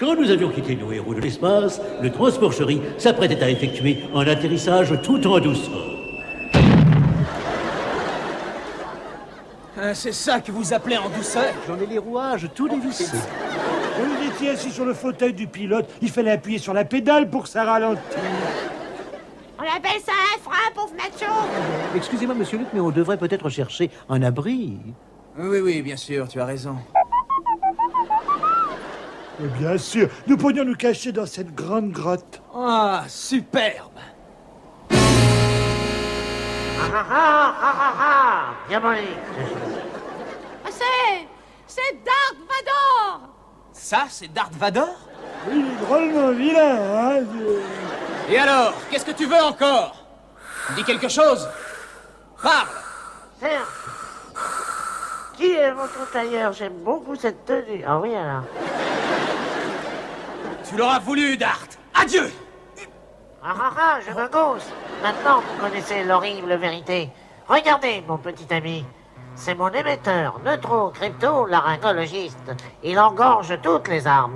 Quand nous avions quitté nos héros de l'espace, le transport chéri s'apprêtait à effectuer un atterrissage tout en douceur. C'est ça que vous appelez en douceur? J'en ai les rouages tout dévissés. Vous étiez assis sur le fauteuil du pilote, il fallait appuyer sur la pédale pour que ça ralentisse. On appelle ça un frein, pauvre macho. Excusez-moi, monsieur Luc, mais on devrait peut-être chercher un abri. Oui, bien sûr, tu as raison. Et bien sûr, nous pourrions nous cacher dans cette grande grotte. Ah, superbe. Diabolique. C'est Darth Vador. Ça, c'est Darth Vador? Oui, il est drôlement vilain, hein. Et alors, qu'est-ce que tu veux encore? Dis quelque chose. Parle. Certes. Qui est votre tailleur? J'aime beaucoup cette tenue. Ah oui, alors. Tu l'auras voulu, Darth. Adieu. Je me gausse. Maintenant, vous connaissez l'horrible vérité. Regardez, mon petit ami. C'est mon émetteur, neutro-crypto-laryngologiste. Il engorge toutes les armes.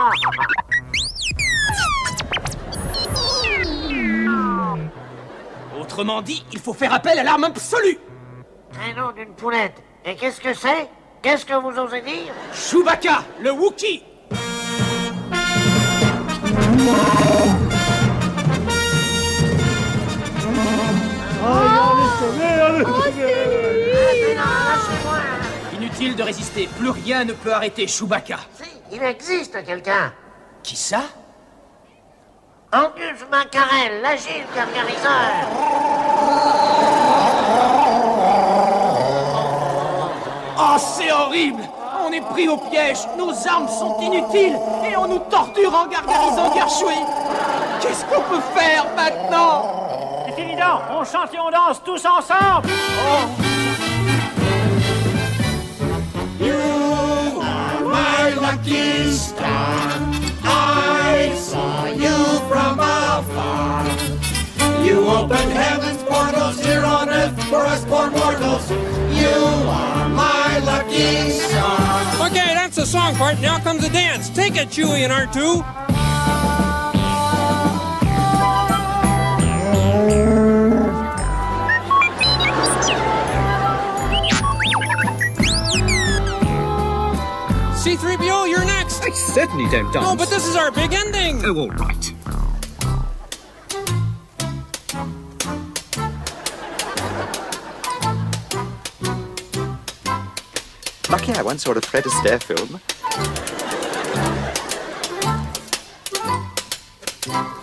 Autrement dit, il faut faire appel à l'arme absolue. Créneau d'une poulette. Et qu'est-ce que c'est? Qu'est-ce que vous osez dire? Chewbacca, le Wookie. Inutile de résister, plus rien ne peut arrêter Chewbacca. Si, il existe quelqu'un. Qui ça? Angus Macarel, l'agile gargariseur. Oh, c'est horrible! On est pris au piège, nos armes sont inutiles, et on nous torture en gargarisant Gershwin. Qu'est-ce qu'on peut faire maintenant? C'est évident, on chante et on danse tous ensemble. You are my lucky star. I saw you from afar. You opened heaven's portals here on earth for us poor mortals. You are my lucky star. Okay, that's the song part. Now comes the dance. Take it, Chewie and R2. C-3PO, you're next. I certainly don't dance. No, but this is our big ending. Oh, all right. Lucky I once saw a Fred Astaire film.